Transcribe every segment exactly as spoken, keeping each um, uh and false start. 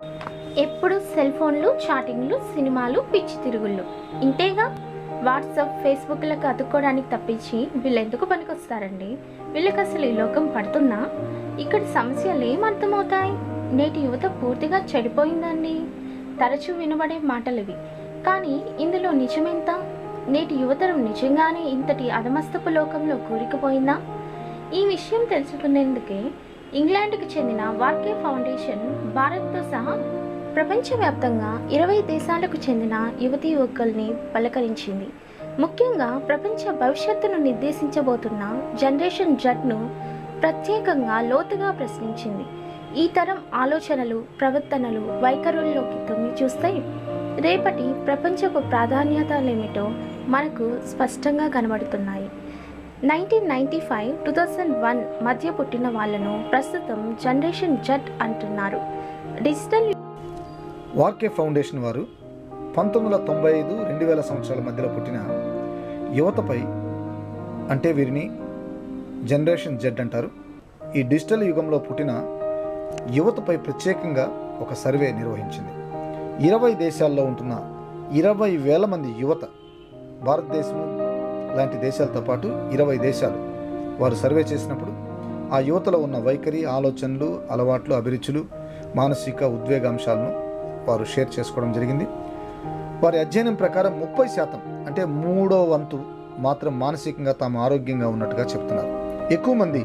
ఎప్పుడు సెల్ ఫోన్లు, చాటింగ్లు, సినిమాలు, పిచ్చి తిరుగుళ్ళు ఇంతేగా. వాట్సాప్, ఫేస్బుక్లకు అతుక్కోవడానికి తప్పించి వీళ్ళు ఎందుకు పనికొస్తారండి? వీళ్ళకి అసలు ఈ లోకం పడుతున్నా? ఇక్కడ సమస్యలు ఏం అర్థమవుతాయి? నేటి యువత పూర్తిగా చెడిపోయిందండి. తరచూ వినబడే మాటలు ఇవి, కానీ ఇందులో నిజమెంత? నేటి యువతరం నిజంగానే ఇంతటి అధమస్తపు లోకంలో కూరుకుపోయిందా? ఈ విషయం తెలుసుకునేందుకే ఇంగ్లాండ్కి చెందిన వార్కే ఫౌండేషన్ భారత్తో సహా ప్రపంచవ్యాప్తంగా ఇరవై దేశాలకు చెందిన యువతీ యువకుల్ని పలకరించింది. ముఖ్యంగా ప్రపంచ భవిష్యత్తును నిర్దేశించబోతున్న జనరేషన్ జడ్ను ప్రత్యేకంగా లోతుగా ప్రశ్నించింది. ఈ తరం ఆలోచనలు, ప్రవర్తనలు, వైఖరుల్లోకి తొంగి చూస్తే రేపటి ప్రపంచపు ప్రాధాన్యతలేమిటో మనకు స్పష్టంగా కనబడుతున్నాయి. Nineteen ninety five two thousand one మధ్య పుట్టిన వాళ్లను ప్రస్తుతం జనరేషన్ జడ్ అంటున్నారు. డిజిటల్ వార్కే ఫౌండేషన్ వారు పంతొమ్మిది వందల తొంభై ఐదు రెండు వేల సంవత్సరాల మధ్యలో పుట్టిన యువతపై, అంటే వీరిని జనరేషన్ జెడ్ అంటారు, ఈ డిజిటల్ యుగంలో పుట్టిన యువతపై ప్రత్యేకంగా ఒక సర్వే నిర్వహించింది. ఇరవై దేశాల్లో ఉంటున్న ఇరవై వేల మంది యువత, భారతదేశం లాంటి దేశాలతో పాటు ఇరవై దేశాలు వారు సర్వే చేసినప్పుడు ఆ యువతలో ఉన్న వైఖరి, ఆలోచనలు, అలవాట్లు, అభిరుచులు, మానసిక ఉద్వేగాంశాలను వారు షేర్ చేసుకోవడం జరిగింది. వారి అధ్యయనం ప్రకారం ముప్పై శాతం అంటే మూడో వంతు మాత్రం మానసికంగా తాము ఆరోగ్యంగా ఉన్నట్టుగా చెప్తున్నారు. ఎక్కువ మంది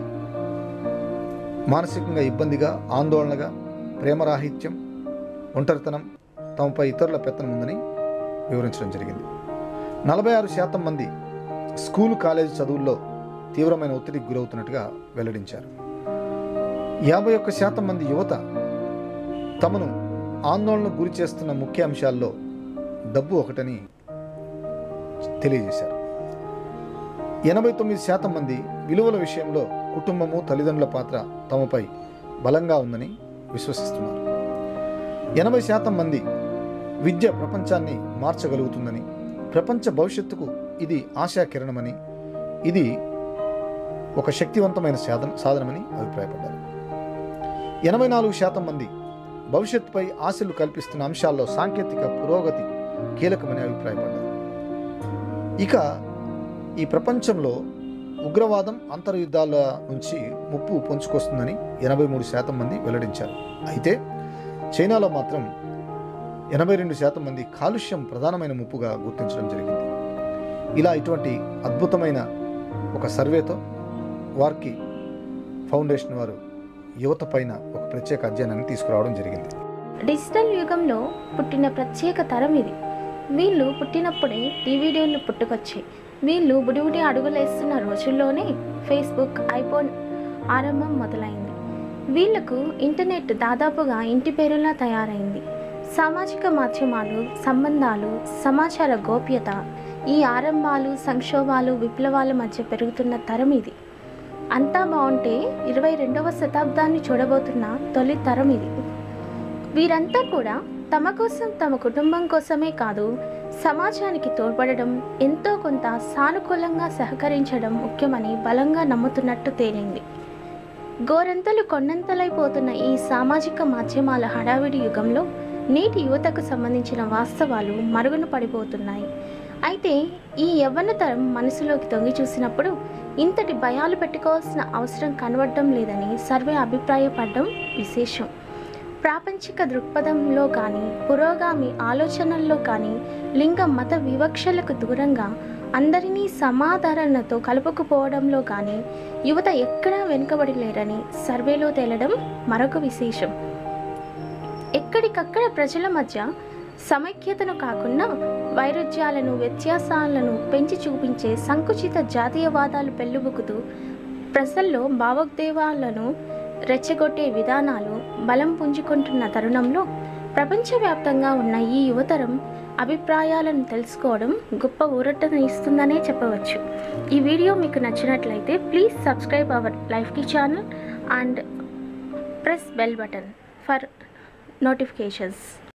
మానసికంగా ఇబ్బందిగా, ఆందోళనగా, ప్రేమరాహిత్యం, ఒంటరితనం, తమపై ఇతరుల పెత్తనం ఉందని వివరించడం జరిగింది. నలభై ఆరు శాతం మంది స్కూలు, కాలేజీ చదువుల్లో తీవ్రమైన ఒత్తిడికి గురవుతున్నట్టుగా వెల్లడించారు. యాభై ఒక్క శాతం మంది యువత తమను ఆందోళనకు గురి చేస్తున్న ముఖ్య అంశాల్లో డబ్బు ఒకటని తెలియజేశారు. ఎనభై తొమ్మిది శాతం మంది విలువల విషయంలో కుటుంబము, తల్లిదండ్రుల పాత్ర తమపై బలంగా ఉందని విశ్వసిస్తున్నారు. ఎనభై శాతం మంది విద్య ప్రపంచాన్ని మార్చగలుగుతుందని, ప్రపంచ భవిష్యత్తుకు ఇది ఆశాకిరణమని, ఇది ఒక శక్తివంతమైన సాధన సాధనమని అభిప్రాయపడ్డారు. ఎనభై నాలుగు శాతం మంది భవిష్యత్తుపై ఆశలు కల్పిస్తున్న అంశాల్లో సాంకేతిక పురోగతి కీలకమని అభిప్రాయపడ్డారు. ఇక ఈ ప్రపంచంలో ఉగ్రవాదం, అంతర్యుద్ధాల నుంచి ముప్పు పొంచుకొస్తుందని ఎనభై మూడు శాతం మంది వెల్లడించారు. అయితే చైనాలో మాత్రం ఎనభై రెండు శాతం మంది కాలుష్యం ప్రధానమైన ముప్పుగా గుర్తించడం జరిగింది. ఇలా ఇటువంటి అద్భుతమైన ఒక సర్వేతో వార్కి ఫౌండేషన్ వారు యువత పైన ఒక ప్రత్యేక అధ్యయనాన్ని తీసుకురావడం జరిగింది. డిజిటల్ యుగంలో పుట్టిన ప్రత్యేక తరం ఇది. వీళ్ళు పుట్టినప్పుడే టీవీడీలు పుట్టుకొచ్చాయి. వీళ్ళు బుడిబుడి అడుగులేస్తున్న రోజుల్లోనే ఫేస్బుక్, ఐఫోన్ ఆరంభం మొదలైంది. వీళ్లకు ఇంటర్నెట్ దాదాపుగా ఇంటి పేరులా తయారైంది. సామాజిక మాధ్యమాలు, సంబంధాలు, సమాచార గోప్యత, ఈ ఆరంభాలు, సంక్షోభాలు, విప్లవాల మధ్య పెరుగుతున్న తరం ఇది. అంతా బాగుంటే ఇరవై రెండవ శతాబ్దాన్ని చూడబోతున్న తొలి తరం ఇది. వీరంతా కూడా తమ కోసం, తమ కుటుంబం కోసమే కాదు, సమాజానికి తోడ్పడడం, ఎంతో కొంత సానుకూలంగా సహకరించడం ముఖ్యమని బలంగా నమ్ముతున్నట్టు తేలింది. గోరంతలు కొండంతలైపోతున్న ఈ సామాజిక మాధ్యమాల హడావిడి యుగంలో నేటి యువతకు సంబంధించిన వాస్తవాలు మరుగున పడిపోతున్నాయి. అయితే ఈ యవ్వన తరం మనసులోకి తొంగి చూసినప్పుడు ఇంతటి భయాలు పెట్టుకోవాల్సిన అవసరం కనబడడం లేదని సర్వే అభిప్రాయపడడం విశేషం. ప్రాపంచిక దృక్పథంలో కానీ, పురోగామి ఆలోచనల్లో కానీ, లింగ మత వివక్షలకు దూరంగా అందరినీ సమాధారణతో కలుపుకుపోవడంలో కానీ యువత ఎక్కడా వెనుకబడి లేరని సర్వేలో తేలడం మరొక విశేషం. ఎక్కడికక్కడ ప్రజల మధ్య సమైక్యతను కాకుండా వైరుధ్యాలను, వ్యత్యాసాలను పెంచి చూపించే సంకుచిత జాతీయవాదాలు పెళ్ళుబుకుతూ ప్రజల్లో భావోద్వేగాలను రెచ్చగొట్టే విధానాలు బలం పుంజుకుంటున్న తరుణంలో ప్రపంచవ్యాప్తంగా ఉన్న ఈ యువతరం అభిప్రాయాలను తెలుసుకోవడం గొప్ప ఊరటనిస్తుందనే చెప్పవచ్చు. ఈ వీడియో మీకు నచ్చినట్లయితే ప్లీజ్ సబ్స్క్రైబ్ అవర్ లైఫ్కి channel and press bell button for notifications.